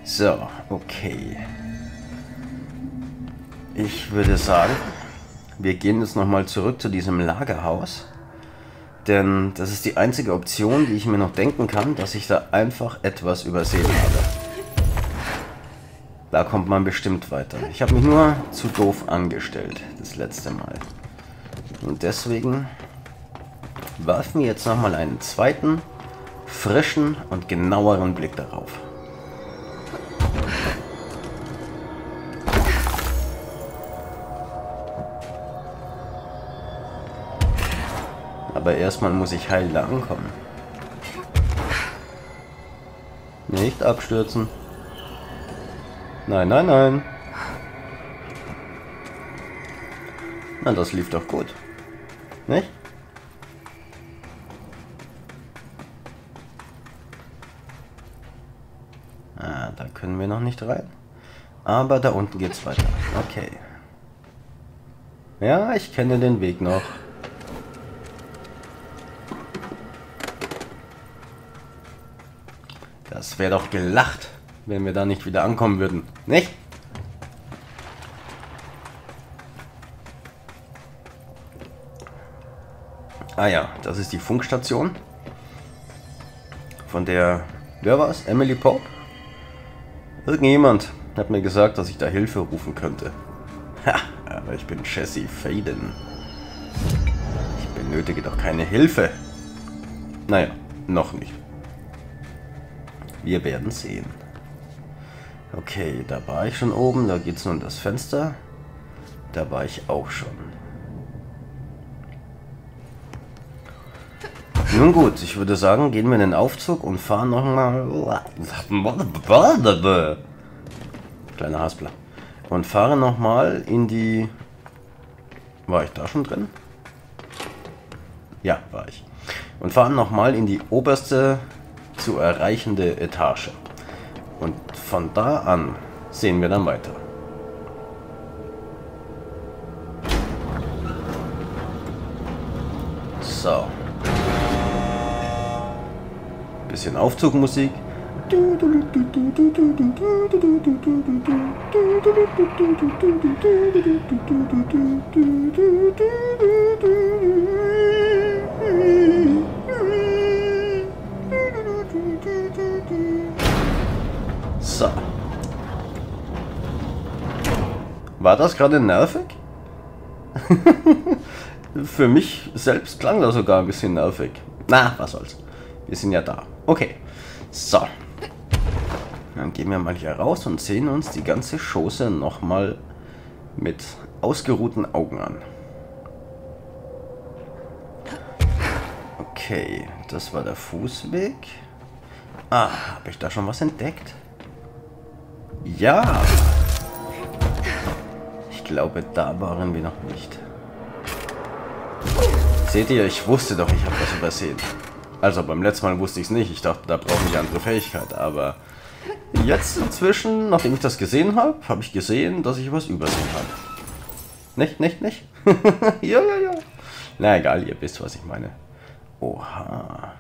So, okay. Ich würde sagen, wir gehen jetzt nochmal zurück zu diesem Lagerhaus. Denn das ist die einzige Option, die ich mir noch denken kann, dass ich da einfach etwas übersehen habe. Da kommt man bestimmt weiter. Ich habe mich nur zu doof angestellt, das letzte Mal. Und deswegen werfen wir jetzt nochmal einen zweiten, frischen und genaueren Blick darauf. Aber erstmal muss ich heil da ankommen. Nicht abstürzen. Nein, nein, nein. Na, das lief doch gut. Nicht? Ah, da können wir noch nicht rein. Aber da unten geht's weiter. Okay. Ja, ich kenne den Weg noch. Das wäre doch gelacht, wenn wir da nicht wieder ankommen würden, nicht? Ah ja, das ist die Funkstation. Von der, wer war es? Emily Pope? Irgendjemand hat mir gesagt, dass ich da Hilfe rufen könnte. Ha, aber ich bin Jesse Faden. Ich benötige doch keine Hilfe. Naja, noch nicht. Wir werden sehen. Okay, da war ich schon oben, da geht es nun das Fenster. Da war ich auch schon. Nun gut, ich würde sagen, gehen wir in den Aufzug und fahren nochmal... Kleiner Haspler. Und fahren nochmal in die... War ich da schon drin? Ja, war ich. Und fahren nochmal in die oberste zu erreichende Etage. Und von da an sehen wir dann weiter. So. Bisschen Aufzugmusik. So. War das gerade nervig? Für mich selbst klang das sogar ein bisschen nervig. Na, was soll's. Wir sind ja da. Okay. So. Dann gehen wir mal hier raus und sehen uns die ganze Chose nochmal mit ausgeruhten Augen an. Okay, das war der Fußweg. Ah, habe ich da schon was entdeckt? Ja! Ich glaube, da waren wir noch nicht. Seht ihr, ich wusste doch, ich habe was übersehen. Also beim letzten Mal wusste ich es nicht. Ich dachte, da brauchen wir andere Fähigkeit. Aber jetzt inzwischen, nachdem ich das gesehen habe, habe ich gesehen, dass ich was übersehen habe. Nicht? Ja. Na egal, ihr wisst, was ich meine. Oha.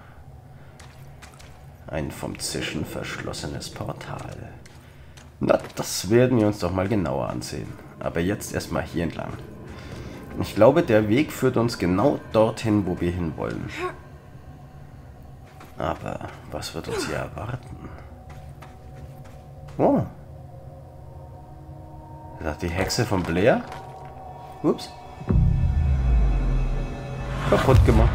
Ein vom Zischen verschlossenes Portal. Na, das werden wir uns doch mal genauer ansehen. Aber jetzt erstmal hier entlang. Ich glaube, der Weg führt uns genau dorthin, wo wir hinwollen. Aber was wird uns hier erwarten? Oh. Ist das die Hexe von Blair? Ups. Kaputt gemacht.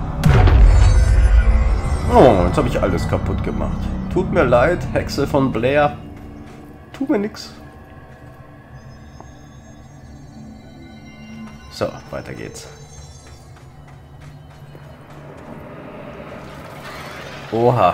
Oh, jetzt habe ich alles kaputt gemacht. Tut mir leid, Hexe von Blair. Tut mir nix. So, weiter geht's. Oha.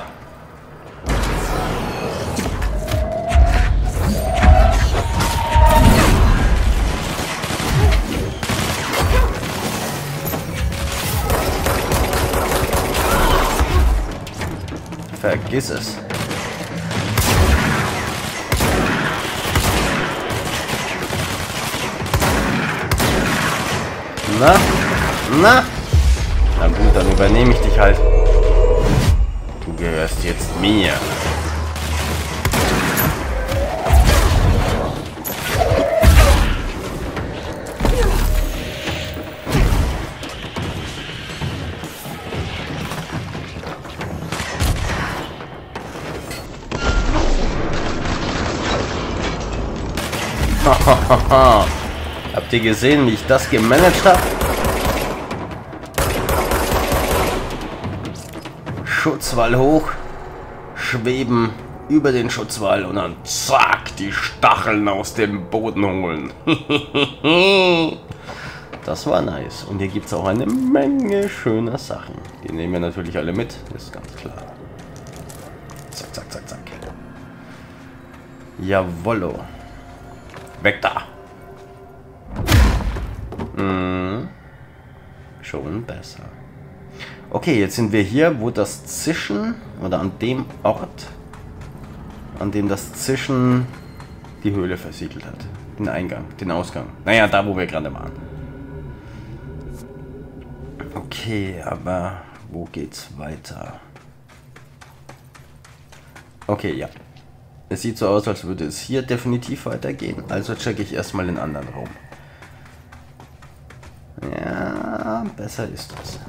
Vergiss es. Na? Na gut, dann übernehme ich dich halt. Du gehörst jetzt mir. Habt ihr gesehen, wie ich das gemanagt habe? Schutzwall hoch, schweben über den Schutzwall und dann zack, die Stacheln aus dem Boden holen. Das war nice. Und hier gibt es auch eine Menge schöner Sachen. Die nehmen wir natürlich alle mit, ist ganz klar. Zack, zack, zack, zack. Jawollo. Weg da. Schon besser. Okay, jetzt sind wir hier, wo das Zischen, oder an dem Ort, an dem das Zischen die Höhle versiegelt hat. Den Eingang, den Ausgang. Naja, da, wo wir gerade waren. Okay, aber wo geht's weiter? Okay, ja. Es sieht so aus, als würde es hier definitiv weitergehen. Also checke ich erstmal den anderen Raum. Ja, besser ist das.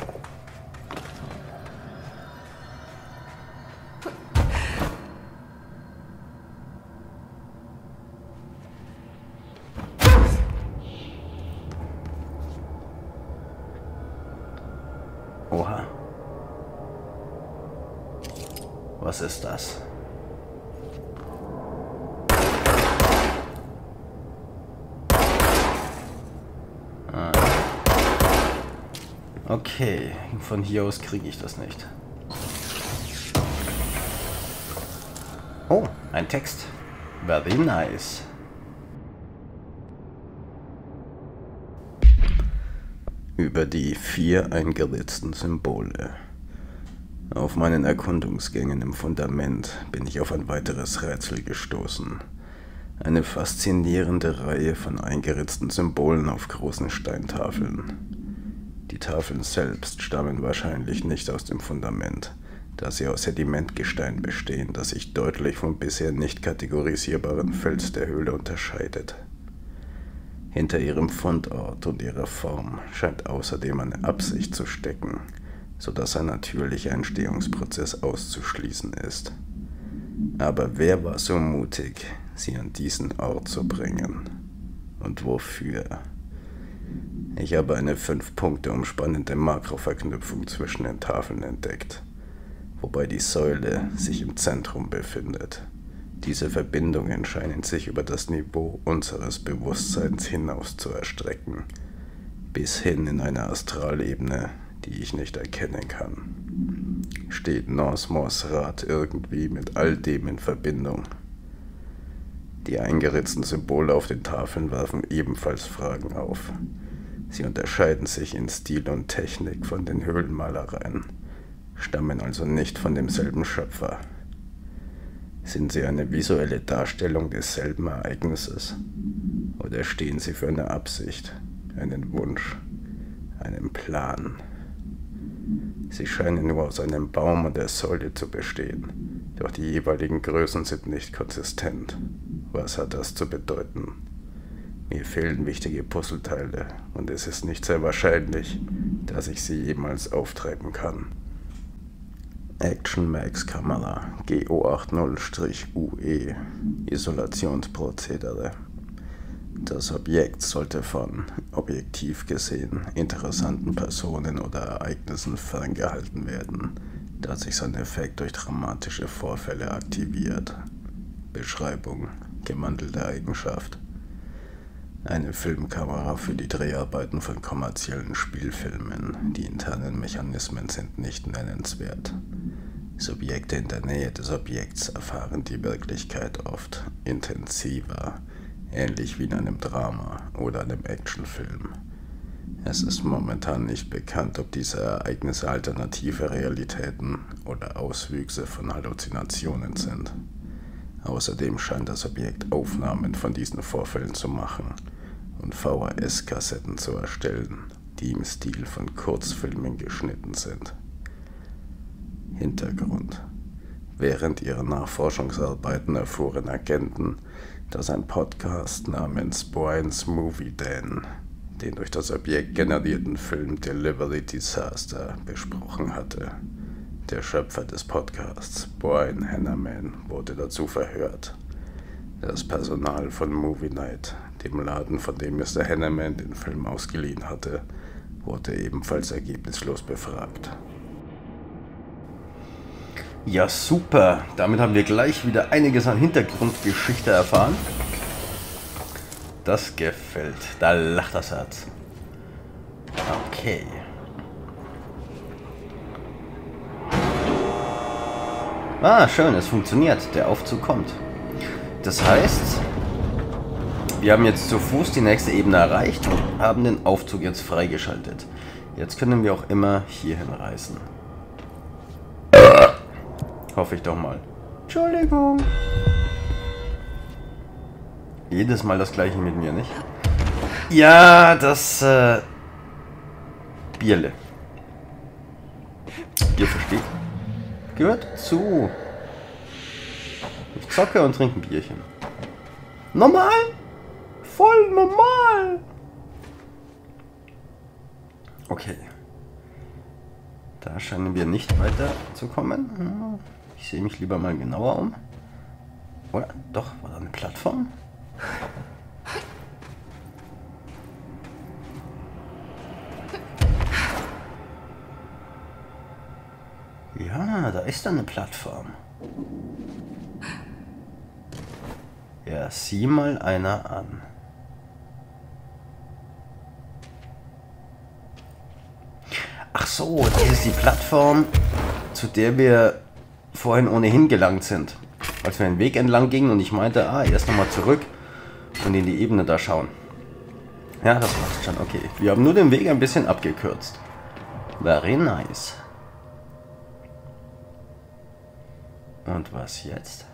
Oha. Was ist das? Okay, von hier aus kriege ich das nicht. Oh, ein Text. Very nice. Über die 4 eingeritzten Symbole. Auf meinen Erkundungsgängen im Fundament bin ich auf ein weiteres Rätsel gestoßen. Eine faszinierende Reihe von eingeritzten Symbolen auf großen Steintafeln. Die Tafeln selbst stammen wahrscheinlich nicht aus dem Fundament, da sie aus Sedimentgestein bestehen, das sich deutlich vom bisher nicht kategorisierbaren Fels der Höhle unterscheidet. Hinter ihrem Fundort und ihrer Form scheint außerdem eine Absicht zu stecken, sodass ein natürlicher Entstehungsprozess auszuschließen ist. Aber wer war so mutig, sie an diesen Ort zu bringen? Und wofür? Ich habe eine 5 Punkte umspannende Makroverknüpfung zwischen den Tafeln entdeckt, wobei die Säule sich im Zentrum befindet. Diese Verbindungen scheinen sich über das Niveau unseres Bewusstseins hinaus zu erstrecken, bis hin in eine Astralebene, die ich nicht erkennen kann. Steht Nosmos Rat irgendwie mit all dem in Verbindung? Die eingeritzten Symbole auf den Tafeln werfen ebenfalls Fragen auf. Sie unterscheiden sich in Stil und Technik von den Höhlenmalereien, stammen also nicht von demselben Schöpfer. Sind sie eine visuelle Darstellung desselben Ereignisses? Oder stehen sie für eine Absicht, einen Wunsch, einen Plan? Sie scheinen nur aus einem Baum und der Säule zu bestehen, doch die jeweiligen Größen sind nicht konsistent. Was hat das zu bedeuten? Mir fehlen wichtige Puzzleteile und es ist nicht sehr wahrscheinlich, dass ich sie jemals auftreiben kann. Action Max Kamera GO80-UE Isolationsprozedere. Das Objekt sollte von, objektiv gesehen, interessanten Personen oder Ereignissen ferngehalten werden, da sich sein Effekt durch dramatische Vorfälle aktiviert. Beschreibung: gemantelte Eigenschaft. Eine Filmkamera für die Dreharbeiten von kommerziellen Spielfilmen. Die internen Mechanismen sind nicht nennenswert. Subjekte in der Nähe des Objekts erfahren die Wirklichkeit oft intensiver, ähnlich wie in einem Drama oder einem Actionfilm. Es ist momentan nicht bekannt, ob diese Ereignisse alternative Realitäten oder Auswüchse von Halluzinationen sind. Außerdem scheint das Objekt Aufnahmen von diesen Vorfällen zu machen und VHS-Kassetten zu erstellen, die im Stil von Kurzfilmen geschnitten sind. Hintergrund: Während ihrer Nachforschungsarbeiten erfuhren Agenten, dass ein Podcast namens Brian's Movie Dan den durch das Objekt generierten Film Delivery Disaster besprochen hatte. Der Schöpfer des Podcasts, Brian Hannaman, wurde dazu verhört. Das Personal von Movie Night, dem Laden, von dem Mr. Hanneman den Film ausgeliehen hatte, wurde ebenfalls ergebnislos befragt. Ja, super. Damit haben wir gleich wieder einiges an Hintergrundgeschichte erfahren. Das gefällt. Da lacht das Herz. Okay. Ah, schön, es funktioniert. Der Aufzug kommt. Das heißt, wir haben jetzt zu Fuß die nächste Ebene erreicht und haben den Aufzug jetzt freigeschaltet. Jetzt können wir auch immer hierhin reisen. Hoffe ich doch mal. Entschuldigung. Jedes Mal das gleiche mit mir, nicht? Ja, das Bierle. Ihr versteht? Gehört zu. Ich zocke und trinke ein Bierchen. Normal? Voll normal. Okay. Da scheinen wir nicht weiter zu kommen. Ich sehe mich lieber mal genauer um. Oder? Doch, war da eine Plattform? Ja, da ist eine Plattform. Ja, sieh mal einer an. Ach so, das ist die Plattform, zu der wir vorhin ohnehin gelangt sind. Als wir den Weg entlang gingen und ich meinte, erst nochmal zurück und in die Ebene da schauen. Ja, das passt schon, okay. Wir haben nur den Weg ein bisschen abgekürzt. Very nice. Und was jetzt?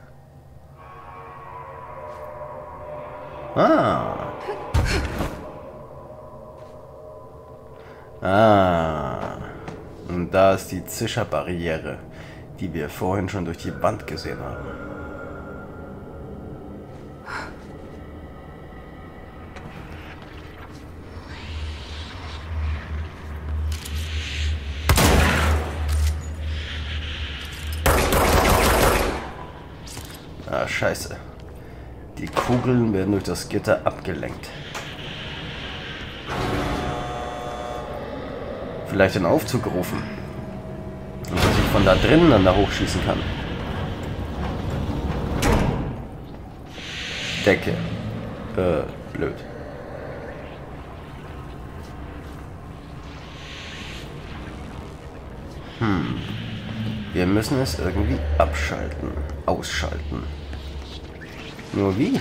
Und da ist die Zischerbarriere, die wir vorhin schon durch die Wand gesehen haben. Scheiße. Die Kugeln werden durch das Gitter abgelenkt. Vielleicht den Aufzug rufen. Und dass ich von da drinnen dann da hochschießen kann. Decke. Blöd. Wir müssen es irgendwie abschalten. Ausschalten. Nur wie?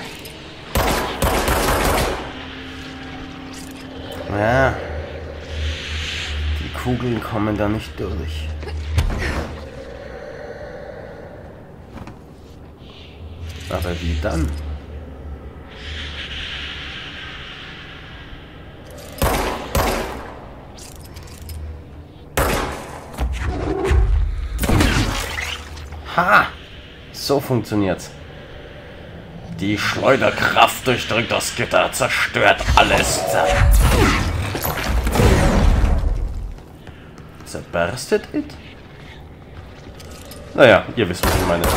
Ja. Die Kugeln kommen da nicht durch. Aber wie dann? Ha! So funktioniert's. Die Schleuderkraft durchdringt das Gitter, zerstört alles. Zerberstet it? Naja, ihr wisst, was ich meine.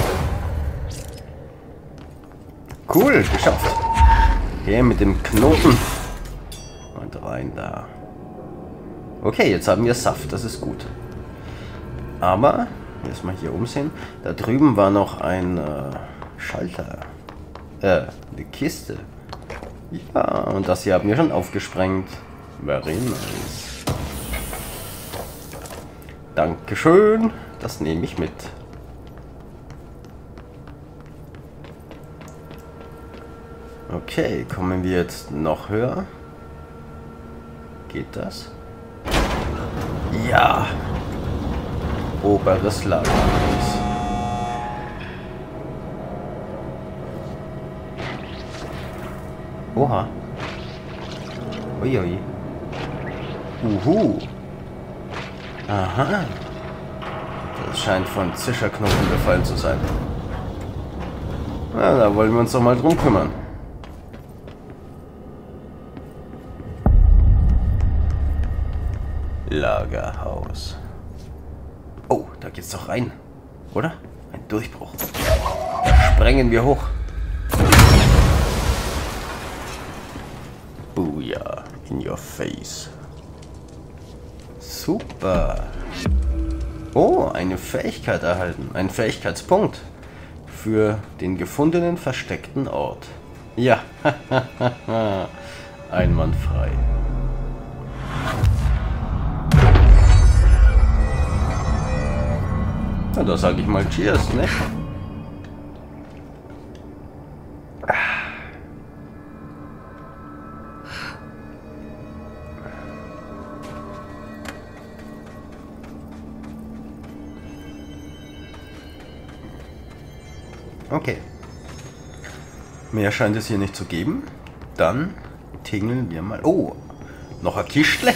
Cool, geschafft. Okay, mit dem Knoten. Und rein da. Okay, jetzt haben wir Saft, das ist gut. Aber, erstmal hier umsehen. Da drüben war noch ein Schalter. Eine Kiste. Ja, und das hier haben wir schon aufgesprengt. Very nice. Dankeschön. Das nehme ich mit. Okay, kommen wir jetzt noch höher? Geht das? Ja. Oberes Lagerhaus. Oha. Uiui. Uhu. Aha. Das scheint von Zischerknochen befallen zu sein. Na, da wollen wir uns doch mal drum kümmern. Lagerhaus. Oh, da geht's doch rein. Oder? Ein Durchbruch. Da sprengen wir hoch. Fire in your face. Super. Oh, eine Fähigkeit erhalten. Ein Fähigkeitspunkt. Für den gefundenen versteckten Ort. Ja, einwandfrei. Na, da sage ich mal Cheers, ne? Okay. Mehr scheint es hier nicht zu geben. Dann tingeln wir mal. Oh, noch ein Kistle.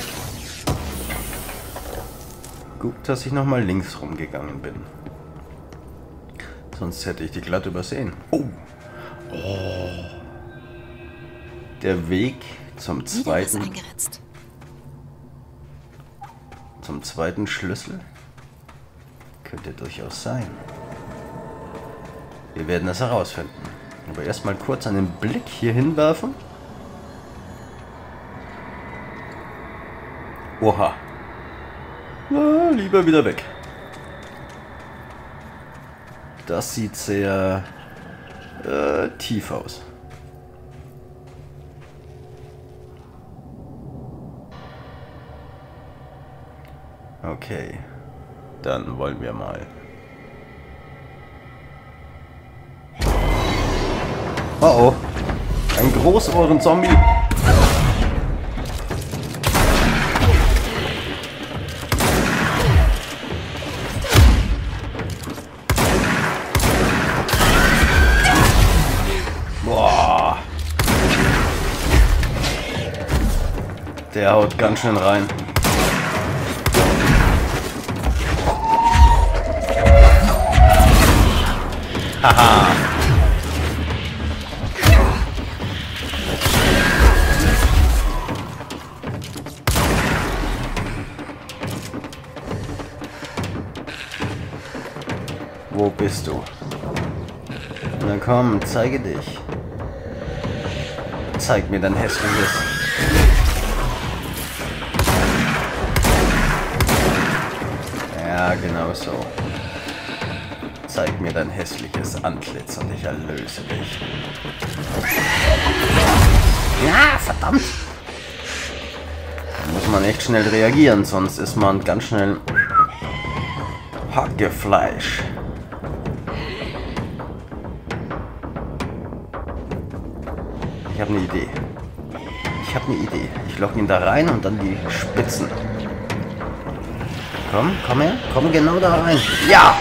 Gut, dass ich nochmal links rumgegangen bin. Sonst hätte ich die glatt übersehen. Oh. Oh. Der Weg zum zweiten Schlüssel könnte durchaus sein. Wir werden es herausfinden. Aber erstmal kurz einen Blick hier hinwerfen. Oha. Na, lieber wieder weg. Das sieht sehr tief aus. Okay. Dann wollen wir mal. Oh oh. Ein Großohren-Zombie. Boah. Der haut ganz schön rein. Haha. Wo bist du? Na komm, zeige dich. Zeig mir dein hässliches. Ja, genau so. Zeig mir dein hässliches Antlitz und ich erlöse dich. Ja, verdammt! Da muss man echt schnell reagieren, sonst ist man ganz schnell Hackefleisch. Ich habe eine Idee. Ich locke ihn da rein und dann die Spitzen. Komm her. Komm genau da rein. Ja!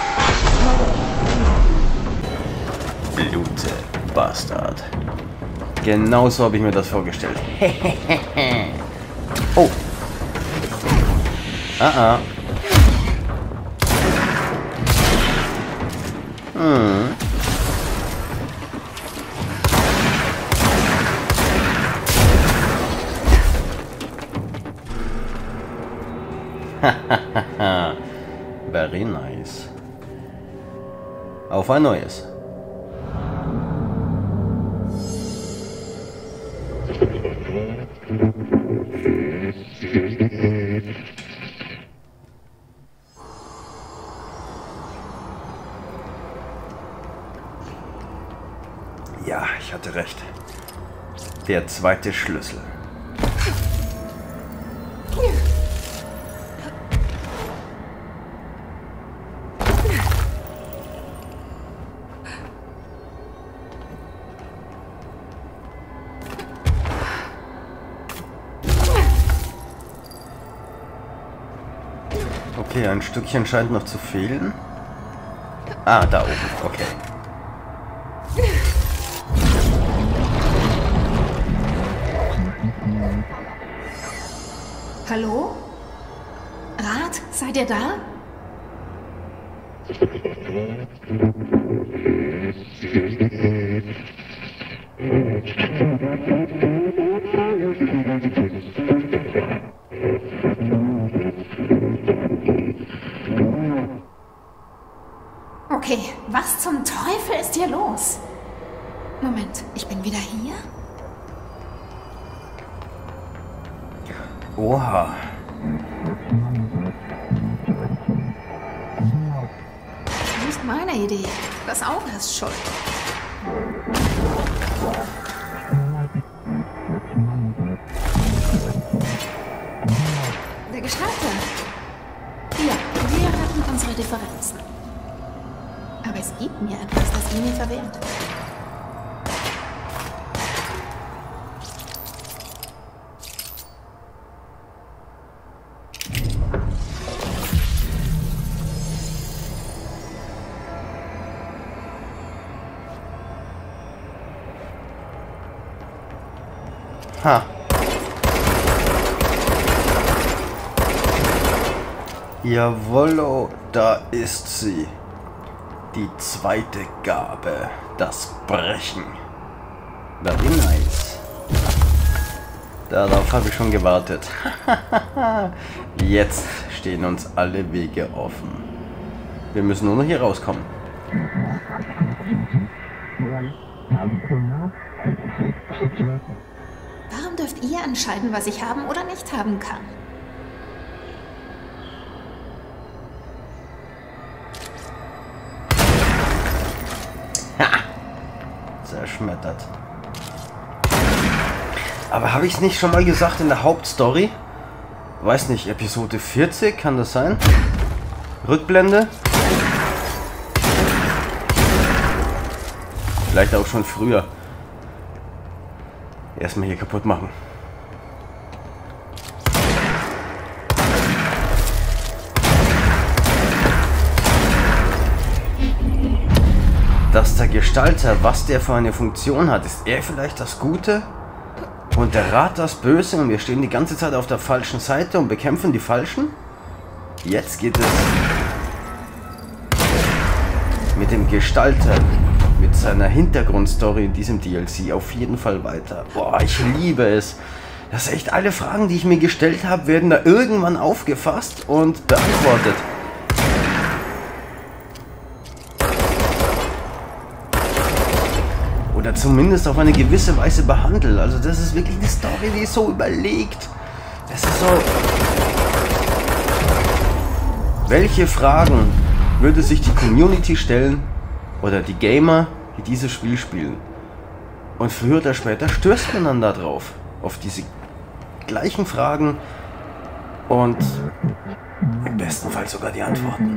Blute, Bastard. Genau so habe ich mir das vorgestellt. Oh. Ah. Very nice. Auf ein neues. Ja, ich hatte recht. Der zweite Schlüssel. Okay, ein Stückchen scheint noch zu fehlen. Ah, da oben, okay. Hallo? Rat, seid ihr da? Okay, was zum Teufel ist hier los? Moment, ich bin wieder hier? Oha. Nicht meine Idee. Das Auge ist schuld. Der Gestalter. Ja, wir hatten unsere Differenzen. Aber es gibt mir etwas, das ihn mir verwehrt. Ha. Jawollo, da ist sie. Die zweite Gabe, das Brechen. Very nice. Darauf habe ich schon gewartet. Jetzt stehen uns alle Wege offen. Wir müssen nur noch hier rauskommen. Warum dürft ihr entscheiden, was ich haben oder nicht haben kann? Zerschmettert. Aber habe ich es nicht schon mal gesagt in der Hauptstory? Weiß nicht, Episode 40, kann das sein? Rückblende? Vielleicht auch schon früher. Erstmal hier kaputt machen. Dass der Gestalter, was der für eine Funktion hat, ist er vielleicht das Gute und der Rat das Böse und wir stehen die ganze Zeit auf der falschen Seite und bekämpfen die Falschen? Jetzt geht es mit dem Gestalter, mit seiner Hintergrundstory in diesem DLC auf jeden Fall weiter. Boah, ich liebe es. Das ist echt alle Fragen, die ich mir gestellt habe, werden da irgendwann aufgefasst und beantwortet. Oder zumindest auf eine gewisse Weise behandelt. Also das ist wirklich eine Story, die ist so überlegt. Es ist so... Welche Fragen würde sich die Community stellen oder die Gamer, die dieses Spiel spielen? Und früher oder später stößt man dann da drauf. Auf diese gleichen Fragen und im besten Fall sogar die Antworten.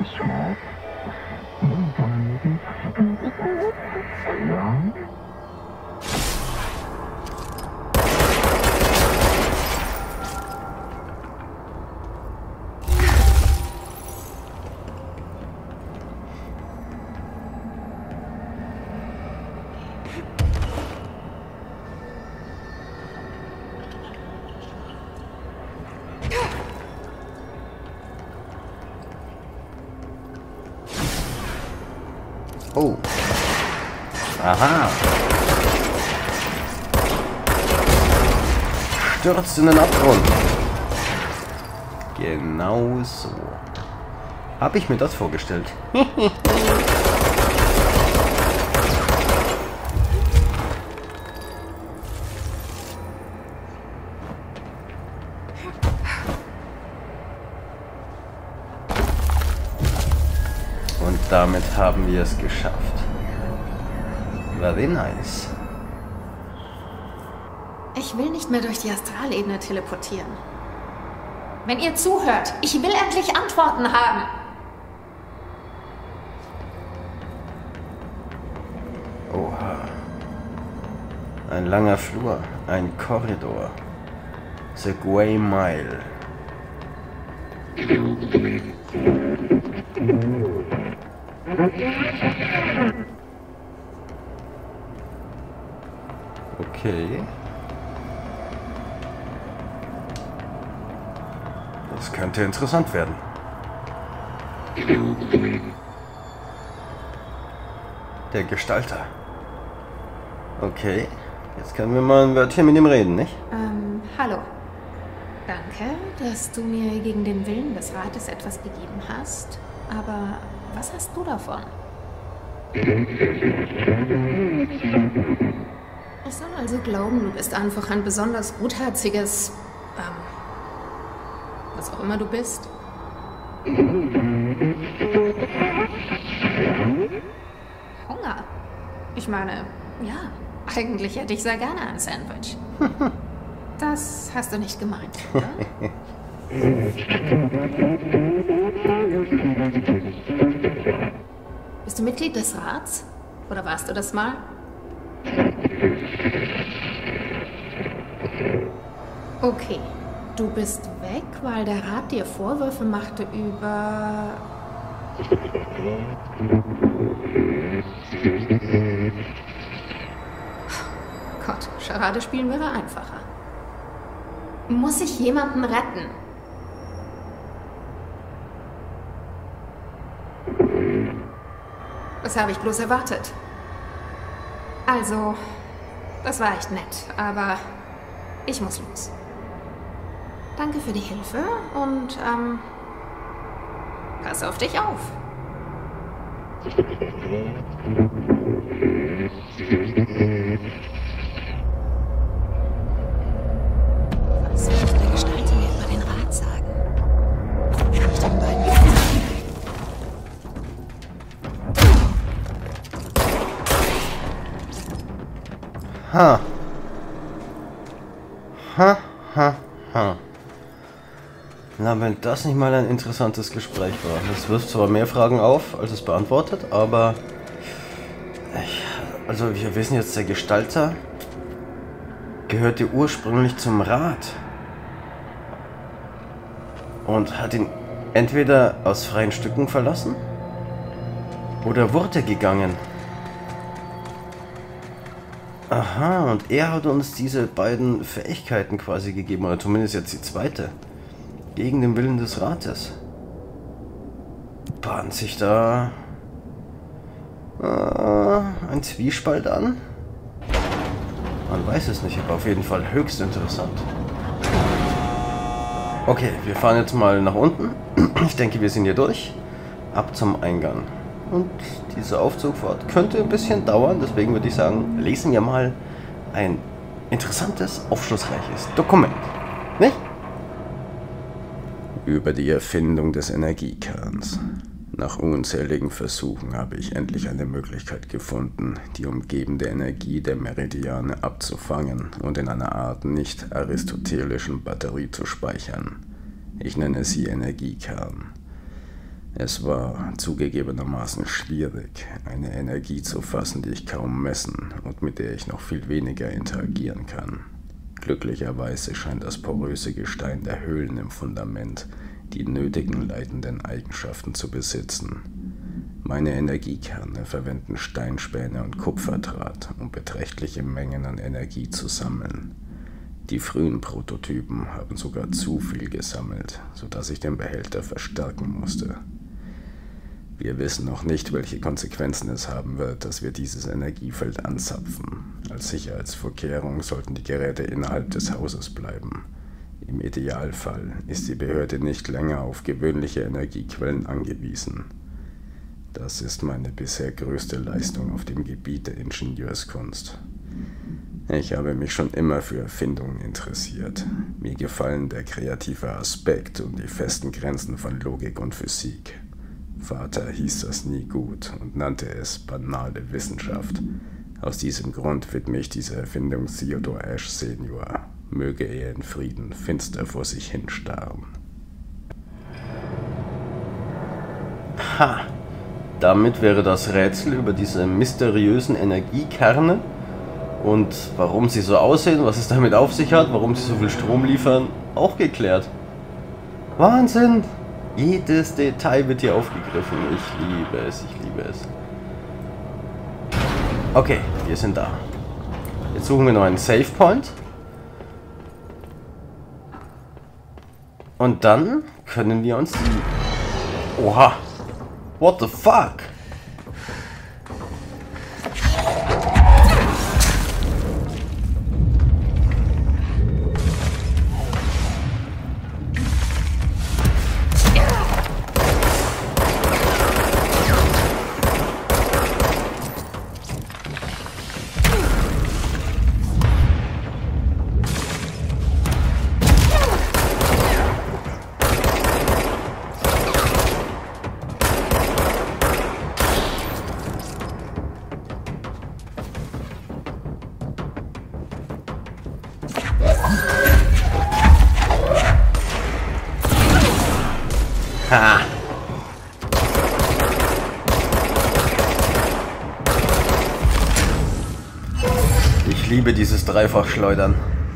Oh. Aha. Stürzt in den Abgrund. Genau so. Habe ich mir das vorgestellt. Und damit haben wir es geschafft. Very nice. Ich will nicht mehr durch die Astralebene teleportieren. Wenn ihr zuhört, ich will endlich Antworten haben. Oha. Ein langer Flur, ein Korridor. The Grey Mile. Okay. Das könnte interessant werden. Der Gestalter. Okay. Jetzt können wir mal ein Wörtchen mit ihm reden, nicht? Hallo. Danke, dass du mir gegen den Willen des Rates etwas gegeben hast. Aber was hast du davon? Ich soll also glauben, du bist einfach ein besonders gutherziges was auch immer du bist. Hunger? Ich meine, ja, eigentlich hätte ich sehr gerne ein Sandwich. Das hast du nicht gemeint, oder? Bist du Mitglied des Rats? Oder warst du das mal? Okay, du bist weg, weil der Rat dir Vorwürfe machte über... Gott, Charade spielen wäre einfacher. Muss ich jemanden retten? Das habe ich bloß erwartet. Also, das war echt nett, aber ich muss los. Danke für die Hilfe und, pass auf dich auf. Was wird der Gestalter mir über den Rat sagen? Ich den beiden Ha. Ha, ha, ha. Na, wenn das nicht mal ein interessantes Gespräch war. Es wirft zwar mehr Fragen auf, als es beantwortet, aber... Also, wir wissen jetzt, der Gestalter gehörte ursprünglich zum Rat. Und hat ihn entweder aus freien Stücken verlassen oder wurde gegangen. Aha, und er hat uns diese beiden Fähigkeiten quasi gegeben, oder zumindest jetzt die zweite. Gegen den Willen des Rates. Bahnt sich da ein Zwiespalt an? Man weiß es nicht, aber auf jeden Fall höchst interessant. Okay, wir fahren jetzt mal nach unten. Ich denke, wir sind hier durch. Ab zum Eingang. Und diese Aufzugfahrt könnte ein bisschen dauern, deswegen würde ich sagen, lesen wir mal ein interessantes, aufschlussreiches Dokument. Nicht? Über die Erfindung des Energiekerns. Nach unzähligen Versuchen habe ich endlich eine Möglichkeit gefunden, die umgebende Energie der Meridiane abzufangen und in einer Art nicht aristotelischen Batterie zu speichern. Ich nenne sie Energiekern. Es war zugegebenermaßen schwierig, eine Energie zu fassen, die ich kaum messen und mit der ich noch viel weniger interagieren kann. Glücklicherweise scheint das poröse Gestein der Höhlen im Fundament die nötigen leitenden Eigenschaften zu besitzen. Meine Energiekerne verwenden Steinspäne und Kupferdraht, um beträchtliche Mengen an Energie zu sammeln. Die frühen Prototypen haben sogar zu viel gesammelt, sodass ich den Behälter verstärken musste. Wir wissen noch nicht, welche Konsequenzen es haben wird, dass wir dieses Energiefeld anzapfen. Als Sicherheitsvorkehrung sollten die Geräte innerhalb des Hauses bleiben. Im Idealfall ist die Behörde nicht länger auf gewöhnliche Energiequellen angewiesen. Das ist meine bisher größte Leistung auf dem Gebiet der Ingenieurskunst. Ich habe mich schon immer für Erfindungen interessiert. Mir gefallen der kreative Aspekt und die festen Grenzen von Logik und Physik. Vater hieß das nie gut und nannte es banale Wissenschaft. Aus diesem Grund widme ich diese Erfindung Theodore Ash Senior. Möge er in Frieden finster vor sich hinstarren. Ha! Damit wäre das Rätsel über diese mysteriösen Energiekerne und warum sie so aussehen, was es damit auf sich hat, warum sie so viel Strom liefern, auch geklärt. Wahnsinn! Jedes Detail wird hier aufgegriffen. Ich liebe es, ich liebe es. Okay, wir sind da. Jetzt suchen wir noch einen Save Point. Und dann können wir uns die... Oha! What the fuck? Ha! Ich liebe dieses Dreifachschleudern.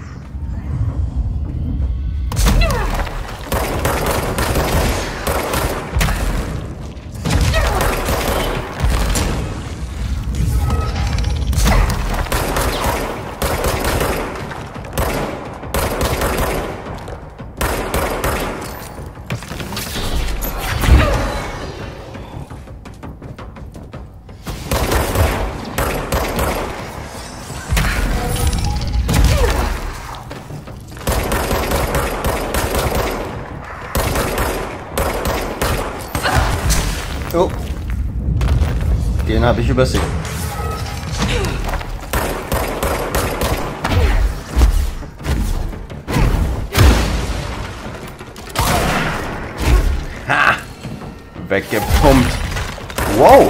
Oh, den habe ich übersehen. Ha! Weggepumpt. Wow!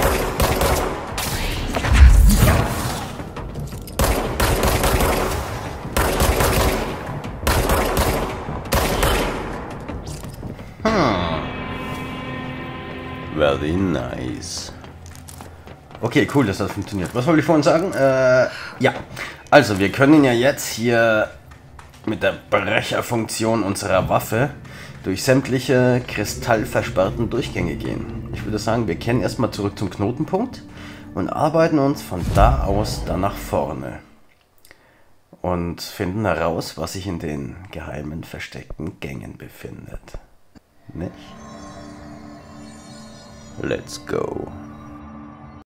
Very nice. Okay, cool, dass das funktioniert. Was wollte ich vorhin sagen? Ja. Also, wir können ja jetzt hier mit der Brecherfunktion unserer Waffe durch sämtliche kristallversperrten Durchgänge gehen. Ich würde sagen, wir kehren erstmal zurück zum Knotenpunkt und arbeiten uns von da aus dann nach vorne. Und finden heraus, was sich in den geheimen, versteckten Gängen befindet. Nicht? Let's go.